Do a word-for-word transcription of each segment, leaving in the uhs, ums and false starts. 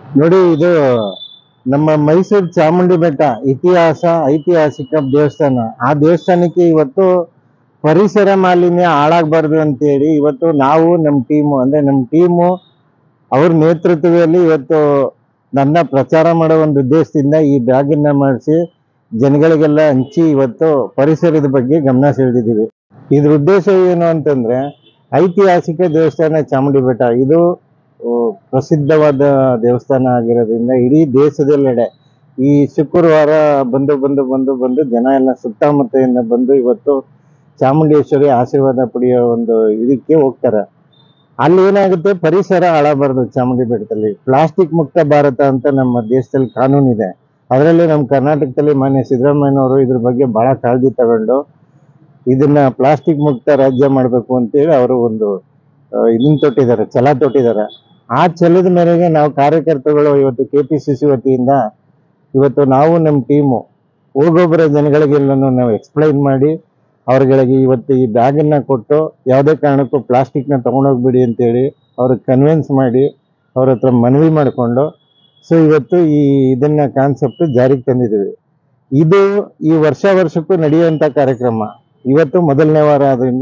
ನೋಡಿ, ಇದು ನಮ್ಮ ಮೈಸೂರು ಚಾಮುಂಡಿ ಬೆಟ್ಟ ಇತಿಹಾಸ ಐತಿಹಾಸಿಕ ದೇವಸ್ಥಾನ. ಆ ದೇವಸ್ಥಾನಕ್ಕೆ ಇವತ್ತು ಪರಿಸರ ಮಾಲಿನ್ಯ ಹಾಳಾಗಬಾರ್ದು ಅಂತೇಳಿ ಇವತ್ತು ನಾವು ನಮ್ಮ ಟೀಮು ಅಂದ್ರೆ ನಮ್ಮ ಟೀಮು ಅವ್ರ ನೇತೃತ್ವದಲ್ಲಿ ಇವತ್ತು ನನ್ನ ಪ್ರಚಾರ ಮಾಡೋ ಒಂದು ಉದ್ದೇಶದಿಂದ ಈ ಬ್ಯಾಗನ್ನ ಮಾಡಿಸಿ ಜನಗಳಿಗೆಲ್ಲ ಹಂಚಿ ಇವತ್ತು ಪರಿಸರದ ಬಗ್ಗೆ ಗಮನ ಸೆಳೆದಿದ್ದೀವಿ. ಇದ್ರ ಉದ್ದೇಶ ಏನು ಅಂತಂದ್ರೆ, ಐತಿಹಾಸಿಕ ದೇವಸ್ಥಾನ ಚಾಮುಂಡಿ ಬೆಟ್ಟ ಇದು ಆ, ಪ್ರಸಿದ್ಧವಾದ ದೇವಸ್ಥಾನ ಆಗಿರೋದ್ರಿಂದ ಇಡೀ ದೇಶದೆಲ್ಲೆಡೆ ಈ ಶುಕ್ರವಾರ ಬಂದು ಬಂದು ಬಂದು ಬಂದು ಜನ ಎಲ್ಲ ಸುತ್ತಮುತ್ತಲಿಂದ ಬಂದು ಇವತ್ತು ಚಾಮುಂಡೇಶ್ವರಿ ಆಶೀರ್ವಾದ ಪಡೆಯೋ ಒಂದು ಇದಕ್ಕೆ ಹೋಗ್ತಾರೆ. ಅಲ್ಲಿ ಏನಾಗುತ್ತೆ, ಪರಿಸರ ಹಾಳಾಗಬಾರ್ದು. ಚಾಮುಂಡಿ ಬೆಟ್ಟದಲ್ಲಿ ಪ್ಲಾಸ್ಟಿಕ್ ಮುಕ್ತ ಭಾರತ ಅಂತ ನಮ್ಮ ದೇಶದಲ್ಲಿ ಕಾನೂನು ಇದೆ. ಅದರಲ್ಲಿ ನಮ್ಮ ಕರ್ನಾಟಕದಲ್ಲಿ ಮಾನ್ಯ ಸಿದ್ದರಾಮಯ್ಯನವರು ಇದ್ರ ಬಗ್ಗೆ ಬಹಳ ಕಾಳಜಿ ತಗೊಂಡು ಇದನ್ನ ಪ್ಲಾಸ್ಟಿಕ್ ಮುಕ್ತ ರಾಜ್ಯ ಮಾಡಬೇಕು ಅಂತೇಳಿ ಅವರು ಒಂದು ಇದನ್ನ ತೊಟ್ಟಿದ್ದಾರೆ, ಛಲ ತೊಟ್ಟಿದ್ದಾರೆ. ಆ ಛಲದ ಮೇರೆಗೆ ನಾವು ಕಾರ್ಯಕರ್ತರುಗಳು ಇವತ್ತು ಕೆ ಪಿ ಸಿ ಸಿ ವತಿಯಿಂದ ಇವತ್ತು ನಾವು ನಮ್ಮ ಟೀಮು ಹೋಗೊಬ್ಬರ ಜನಗಳಿಗೆಲ್ಲನೂ ನಾವು ಎಕ್ಸ್ಪ್ಲೈನ್ ಮಾಡಿ ಅವ್ರಗಳಿಗೆ ಇವತ್ತು ಈ ಬ್ಯಾಗನ್ನ ಕೊಟ್ಟು ಯಾವುದೇ ಕಾರಣಕ್ಕೂ ಪ್ಲಾಸ್ಟಿಕ್ನ ತೊಗೊಂಡೋಗ್ಬಿಡಿ ಅಂತೇಳಿ ಅವ್ರಿಗೆ ಕನ್ವಿನ್ಸ್ ಮಾಡಿ ಅವ್ರ ಹತ್ರ ಮನವಿ ಮಾಡಿಕೊಂಡು ಸೊ ಇವತ್ತು ಈ ಇದನ್ನ ಕಾನ್ಸೆಪ್ಟ್ ಜಾರಿಗೆ ತಂದಿದ್ದೀವಿ. ಇದು ಈ ವರ್ಷ ವರ್ಷಕ್ಕೂ ನಡೆಯುವಂಥ ಕಾರ್ಯಕ್ರಮ. ಇವತ್ತು ಮೊದಲನೇ ವಾರ ಆದ್ರಿಂದ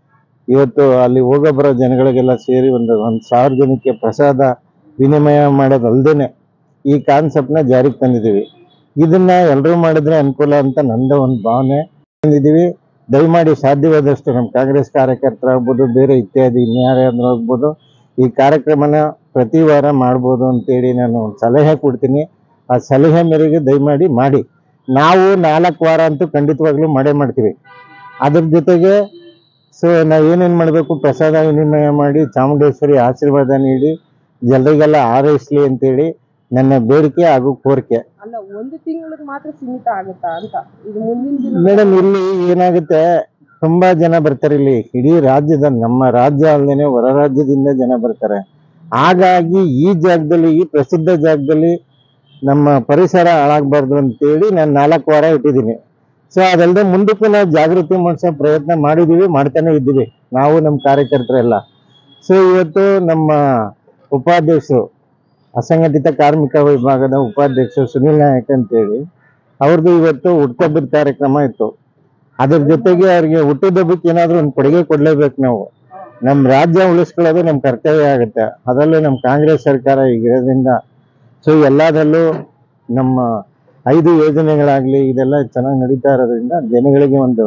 ಇವತ್ತು ಅಲ್ಲಿ ಹೋಗೊಬ್ಬರ ಜನಗಳಿಗೆಲ್ಲ ಸೇರಿ ಒಂದು ಒಂದು ಸಾವಿರ ಜನಕ್ಕೆ ಪ್ರಸಾದ ವಿನಿಮಯ ಮಾಡೋದಲ್ದೇನೆ ಈ ಕಾನ್ಸೆಪ್ಟ್ನ ಜಾರಿಗೆ ತಂದಿದ್ದೀವಿ. ಇದನ್ನ ಎಲ್ಲರೂ ಮಾಡಿದ್ರೆ ಅನುಕೂಲ ಅಂತ ನಂದು ಒಂದು ಭಾವನೆ ತಂದಿದ್ದೀವಿ. ದಯಮಾಡಿ ಸಾಧ್ಯವಾದಷ್ಟು ನಮ್ಮ ಕಾಂಗ್ರೆಸ್ ಕಾರ್ಯಕರ್ತರಾಗ್ಬೋದು, ಬೇರೆ ಇತ್ಯಾದಿ ಇನ್ಯಾರಾದ್ರೂ ಆಗ್ಬೋದು, ಈ ಕಾರ್ಯಕ್ರಮನ ಪ್ರತಿ ವಾರ ಮಾಡ್ಬೋದು ಅಂತೇಳಿ ನಾನು ಒಂದು ಸಲಹೆ ಕೊಡ್ತೀನಿ. ಆ ಸಲಹೆ ಮೇರೆಗೆ ದಯಮಾಡಿ ಮಾಡಿ. ನಾವು ನಾಲ್ಕು ವಾರ ಅಂತೂ ಖಂಡಿತವಾಗ್ಲೂ ಮಾಡೇ ಮಾಡ್ತೀವಿ. ಅದ್ರ ಜೊತೆಗೆ ಸೊ ನಾವು ಏನೇನು ಮಾಡಬೇಕು, ಪ್ರಸಾದ ವಿನಿಮಯ ಮಾಡಿ ಚಾಮುಂಡೇಶ್ವರಿ ಆಶೀರ್ವಾದ ನೀಡಿ ಜನರಿಗೆಲ್ಲ ಹಾರೈಸ್ಲಿ ಅಂತೇಳಿ ನನ್ನ ಬೇಡಿಕೆ ಹಾಗೂ ಕೋರಿಕೆ. ಅಲ್ಲ, ಒಂದು ತಿಂಗಳಿಗೆ ಮಾತ್ರ ಸೀಮಿತ ಆಗುತ್ತಾ ಅಂತ ಇದು ಮುಂದಿನ ದಿನ? ಮೇಡಮ್, ಇಲ್ಲಿ ಏನಾಗುತ್ತೆ, ತುಂಬಾ ಜನ ಬರ್ತಾರೆ. ಇಲ್ಲಿ ಇಡೀ ರಾಜ್ಯದ, ನಮ್ಮ ರಾಜ್ಯ ಅಲ್ಲದೇನೆ ಹೊರ ರಾಜ್ಯದಿಂದ ಜನ ಬರ್ತಾರೆ. ಹಾಗಾಗಿ ಈ ಜಾಗದಲ್ಲಿ, ಈ ಪ್ರಸಿದ್ಧ ಜಾಗದಲ್ಲಿ ನಮ್ಮ ಪರಿಸರ ಹಾಳಾಗಬಾರ್ದು ಅಂತೇಳಿ ನಾನು ನಾಲ್ಕು ವಾರ ಇಟ್ಟಿದ್ದೀನಿ. ಸೊ ಅದಲ್ಲದೆ ಮುಂದಕ್ಕೂ ನಾವು ಜಾಗೃತಿ ಮೂಡಿಸೋ ಪ್ರಯತ್ನ ಮಾಡಿದ್ದೀವಿ, ಮಾಡ್ತಾನೆ ಇದ್ದೀವಿ ನಾವು ನಮ್ಮ ಕಾರ್ಯಕರ್ತರೆಲ್ಲ. ಸೊ ಇವತ್ತು ನಮ್ಮ ಉಪಾಧ್ಯಕ್ಷರು, ಅಸಂಘಟಿತ ಕಾರ್ಮಿಕ ವಿಭಾಗದ ಉಪಾಧ್ಯಕ್ಷರು ಸುನಿಲ್ ನಾಯಕ್ ಅಂತೇಳಿ ಅವ್ರದ್ದು ಇವತ್ತು ಹುಟ್ಟುಹಬ್ಬದ ಕಾರ್ಯಕ್ರಮ ಇತ್ತು. ಅದ್ರ ಜೊತೆಗೆ ಅವ್ರಿಗೆ ಹುಟ್ಟುಹಬ್ಬಕ್ಕೆ ಏನಾದರೂ ಒಂದು ಕೊಡುಗೆ ಕೊಡ್ಲೇಬೇಕು. ನಾವು ನಮ್ಮ ರಾಜ್ಯ ಉಳಿಸ್ಕೊಳ್ಳೋದು ನಮ್ಮ ಕರ್ತವ್ಯ ಆಗುತ್ತೆ. ಅದರಲ್ಲೂ ನಮ್ಮ ಕಾಂಗ್ರೆಸ್ ಸರ್ಕಾರ ಈಗ ಇರೋದ್ರಿಂದ ಸೊ ಎಲ್ಲದರಲ್ಲೂ ನಮ್ಮ ಐದು ಯೋಜನೆಗಳಾಗ್ಲಿ ಇದೆಲ್ಲ ಚೆನ್ನಾಗಿ ನಡೀತಾ ಇರೋದ್ರಿಂದ ಜನಗಳಿಗೆ ಒಂದು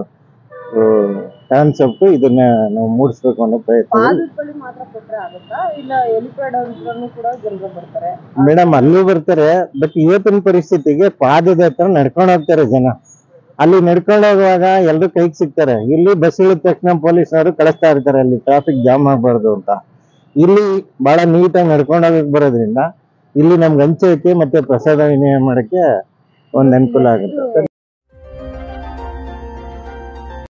ಕಾನ್ಸೆಪ್ಟ್ ಇದನ್ನ ನಾವು ಮೂಡಿಸ್ಬೇಕು ಅನ್ನೋ ಪ್ರಯತ್ನ. ಮಾತ್ರ ಕೊಟ್ರೆ ಆಗುತ್ತಾ, ಇಲ್ಲ ಎಲಿಪ್ಯಾಡ್ ಹತ್ರನೂ ಕೂಡ ಜನರು ಬರ್ತಾರೆ? ಮೇಡಮ್, ಅಲ್ಲೂ ಬರ್ತಾರೆ. ಬಟ್ ಇವತ್ತಿನ ಪರಿಸ್ಥಿತಿಗೆ ಪಾದದ ಹತ್ರ ನಡ್ಕೊಂಡು ಹೋಗ್ತಾರೆ ಜನ. ಅಲ್ಲಿ ನಡ್ಕೊಂಡು ಹೋಗುವಾಗ ಎಲ್ಲರೂ ಕೈಗೆ ಸಿಗ್ತಾರೆ. ಇಲ್ಲಿ ಬಸ್ ಇಳಿದ ತಕ್ಷಣ ಪೊಲೀಸ್ನವರು ಕಳಿಸ್ತಾ ಇರ್ತಾರೆ ಅಲ್ಲಿ ಟ್ರಾಫಿಕ್ ಜಾಮ್ ಆಗಬಾರ್ದು ಅಂತ. ಇಲ್ಲಿ ಬಹಳ ನೀಟಾಗಿ ನಡ್ಕೊಂಡು ಹೋಗಕ್ಕೆ ಬರೋದ್ರಿಂದ ಇಲ್ಲಿ ನಮ್ಗೆ ಹಂಚೋಕೆ ಮತ್ತೆ ಪ್ರಸಾದ ವಿನಿಮಯ ಮಾಡೋಕ್ಕೆ ಒಂದು ಅನುಕೂಲ ಆಗುತ್ತೆ.